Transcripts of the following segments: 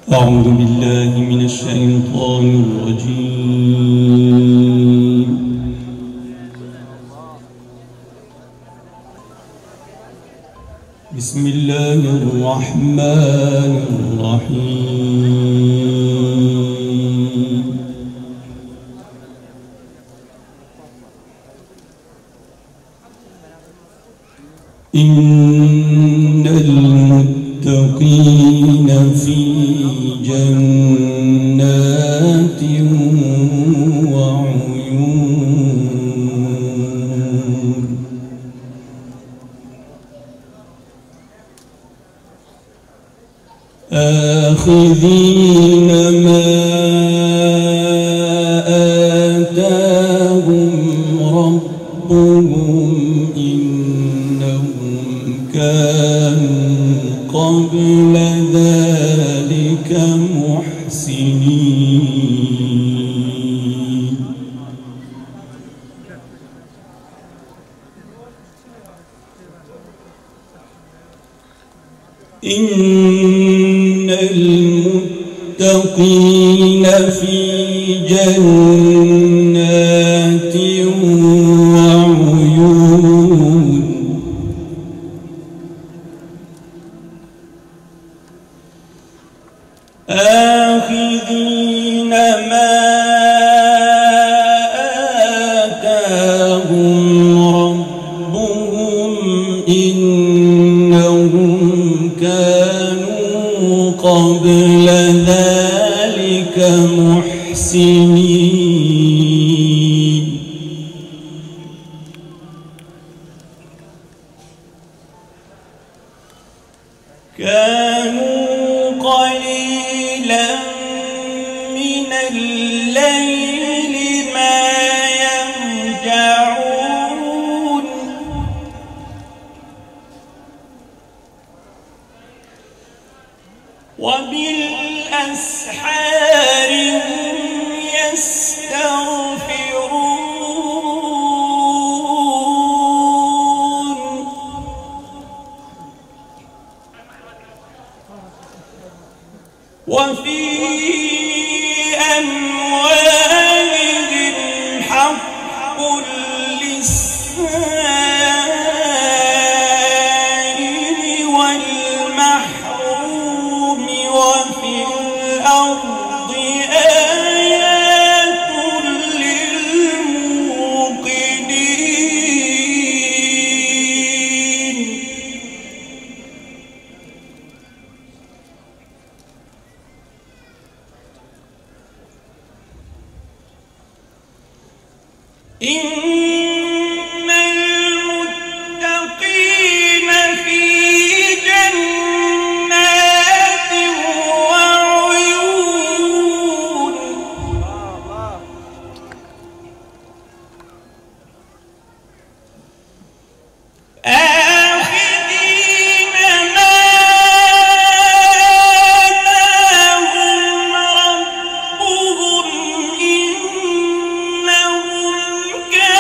أعوذ بالله من الشيطان الرجيم. بسم الله الرحمن الرحيم. إن المتقين في جنات وعيون آخذين ما آتاهم ربهم إنهم كانوا قبل ذلك محسنين. إن المتقين في جنات وعيون آخذين ما آتاهم ربهم إنهم كانوا قبل ذلك محسنين. كانوا قليلا من الليل ما يهجعون وبالأسحار هم يستغفرون وفي أموالهم حق للسائل والمحروم وفي الأرض آيات للموقنين. إن المتقين في جنات وعيون آخذين ما آتاهم ربهم إنهم كانوا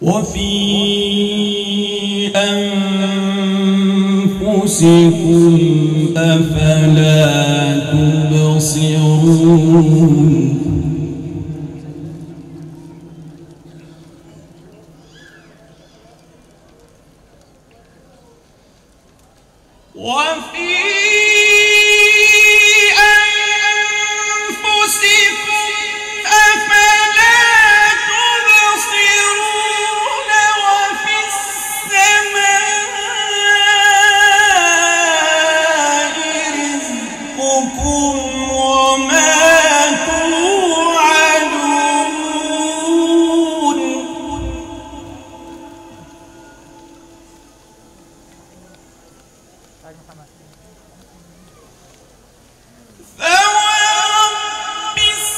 وفي أنفسكم أفلا تبصرون وفي أنفسكم أفلا تبصرون وفي السماء رزقكم وما توعدون فورب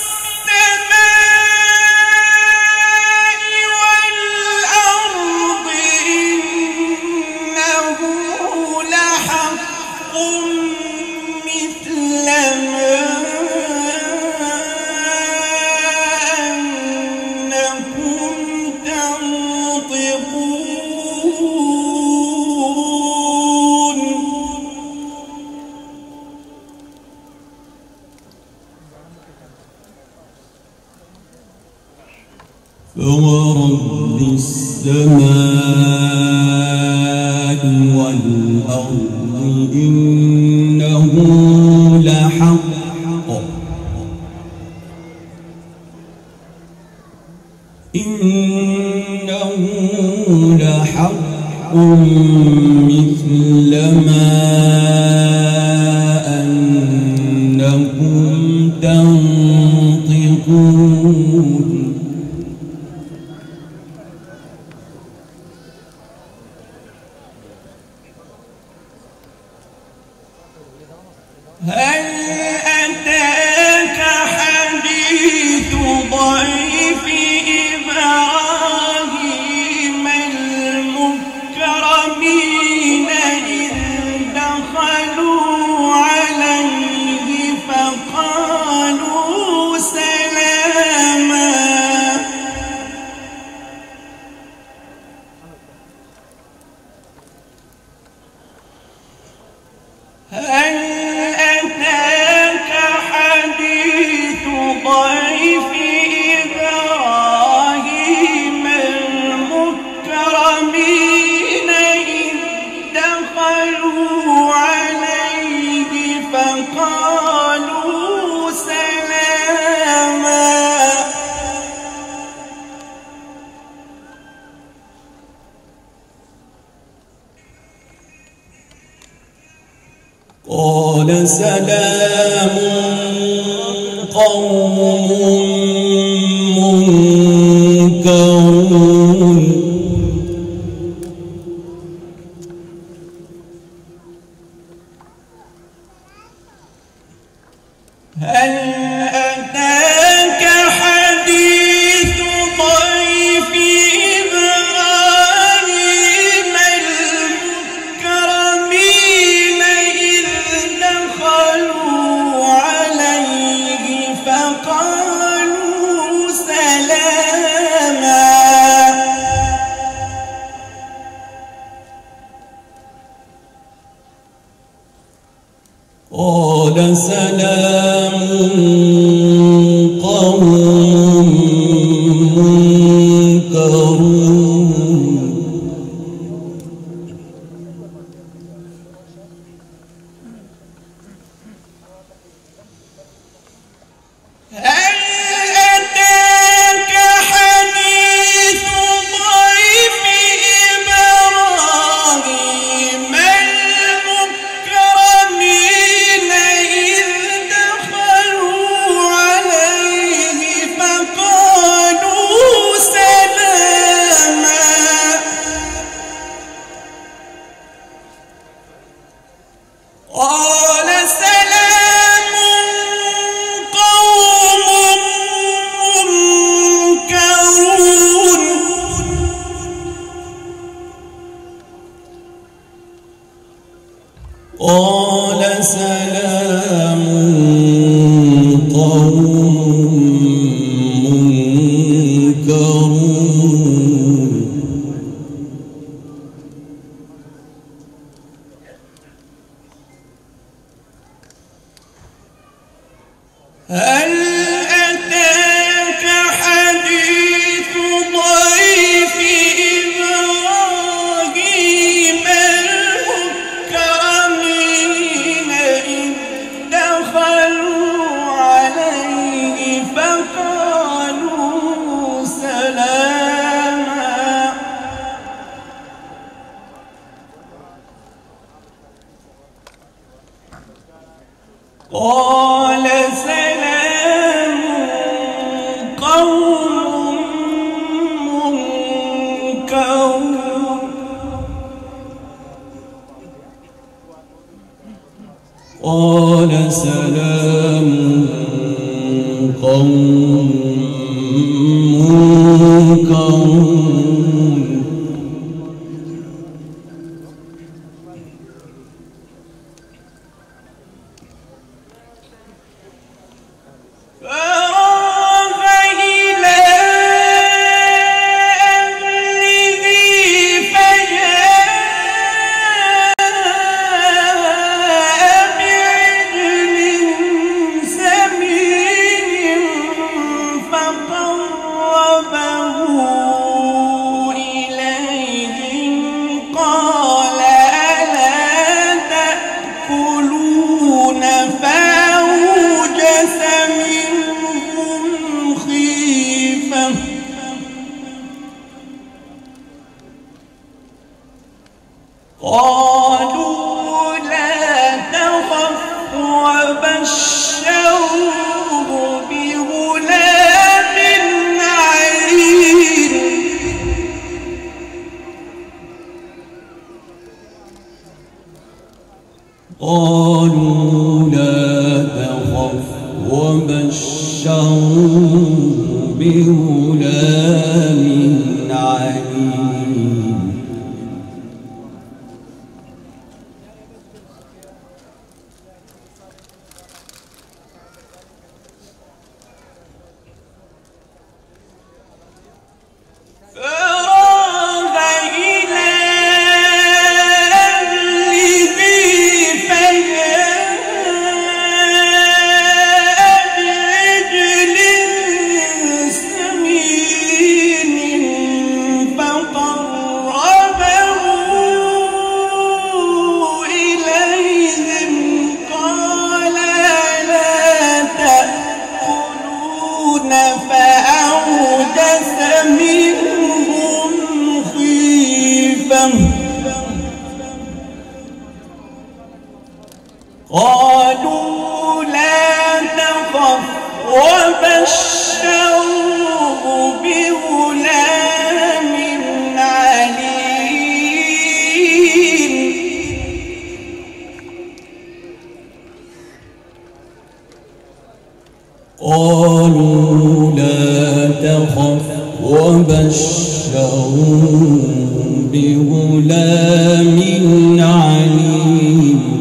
السماء والأرض إنه لحق مثل ما أنكم تنطقون فورب السماء والأرض إنه لحق مثل ما أنكم تنطقون هل أتاك حديث ضيف إبراهيم المكرمين إذ دخلوا عليه فقالوا سلاما هل أتاك حديث ضيف إبراهيم المكرمين إذ دخلوا عليه فقالوا سلاما قال سلام قوم منكرون هل أتاك حديث ضيف إبراهيم المكرمين إذ دخلوا عليه فقالوا سلاما قال سلام قوم منكرون هل أتاك حديث ضيف إبراهيم المكرمين إذ دخلوا عليه فقالوا سلاما قال سلام قوم منكرون قال سلام قوم منكرون هل أتاك حديث ضيف إبراهيم المكرمين إذ دخلوا عليه فقالوا سلاما قال سلام قوم منكرون قال سلام قوم منكرون فراغ إلى أهله فجاء بعجل سمين فقربه إليهم قال ألا تأكلون فأوجس منهم خيفة قالوا لا تخف وبشروه بغلام عليم قالوا لا تخف وبشروه بغلام عليم فراغ إلى أهله فجاء بعجل سمين فقربه إليهم قال لا تأكلون فأوجس منهم خيفة قالوا لا تخف وبشروه بغلام عليم قالوا لا تخف وبشروه بغلام عليم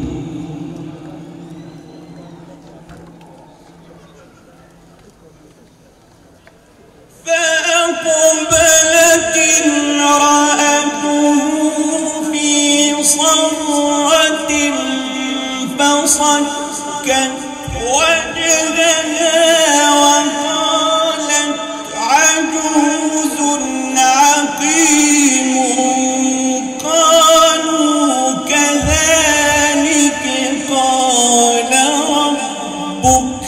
فأقبلت امرأته في صرة فصكت وجهها وقالت عجوز عقيم قالوا كذلك قال ربك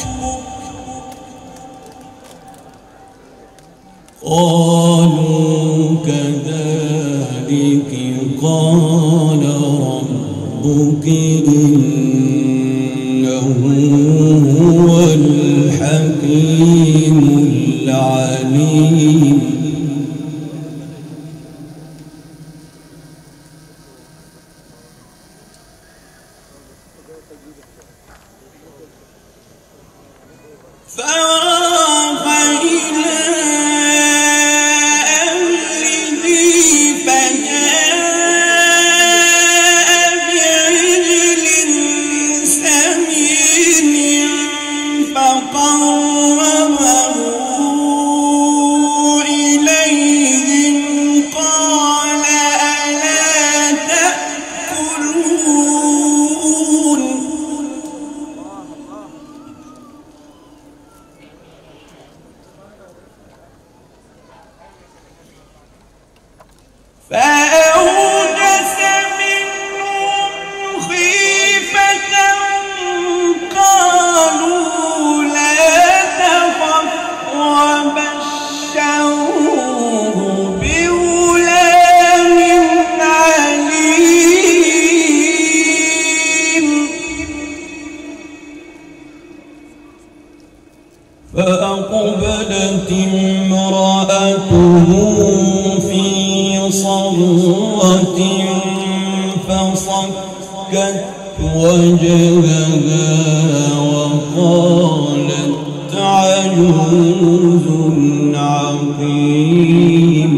قالوا كذلك قال ربك إنه هو الحكيم العليم فراغ إلى أهله فجاء بعجل سمين فقربه إليهم قال ألا تأكلون فأقبلت امرأته في صرة فصكت وجهها وقالت عجوز عقيم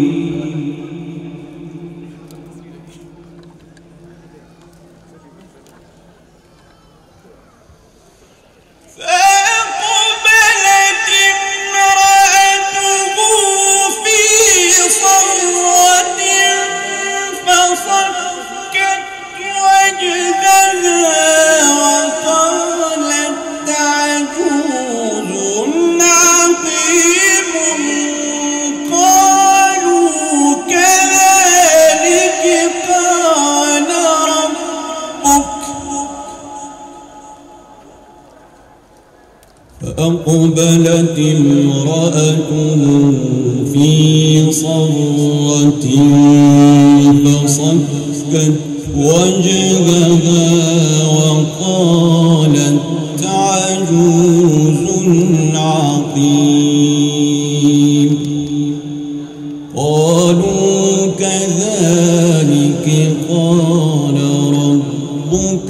فأقبلت امرأته في صرة فصكت وجهها وقالت عجوز عقيم قالوا كذلك قال ربك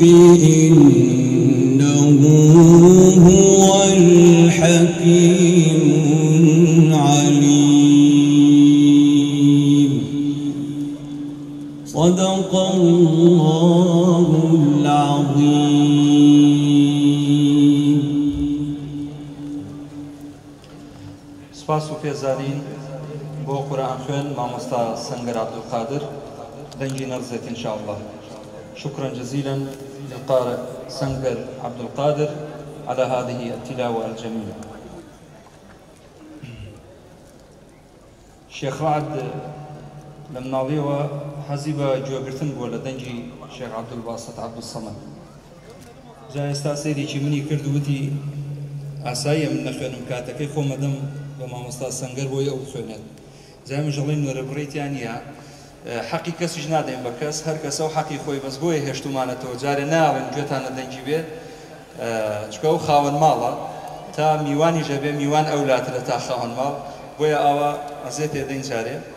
إنه هو الحكيم العليم صدق الله العظيم. سپاس و پێزارین بۆ قورئان خوێن مامۆستا سەنگەر عەبدولقادر دەنگی نەڕزێت إن شاء الله. شكرا جزيلا للقارئ سەنگەر عەبدولقادر على هذه التلاوة الجميلة. شيخ رعد لم ناڵیەوە حەزی بە گوێگرتن بووە لە دەنگی شێخ عەبدولباسط عەبدولسەمەد. جا ئێستا سەیرێکی منی کرد وتی ئاساییە من نەخوێنم کاتەکەی خۆمەدەم بە مامۆستا سەنگەر بۆی ئەو بخوێنێت. جا مژەڵی نوێرە بڕیتیان نییە حەقی کەسیش نادەین بە کەس هەر کەسە و حەقی خۆی بەس بۆیە هێشتومانەتەوە جارێ ناڵێن گوێتانە دەنگی بێت چکە ئەو خاوەن ماڵە تا میوانی ژەبێ میوان ئەولاترە تا خاوەن ماڵ بۆیە ئاوا ئەزێت تێدەین جارێ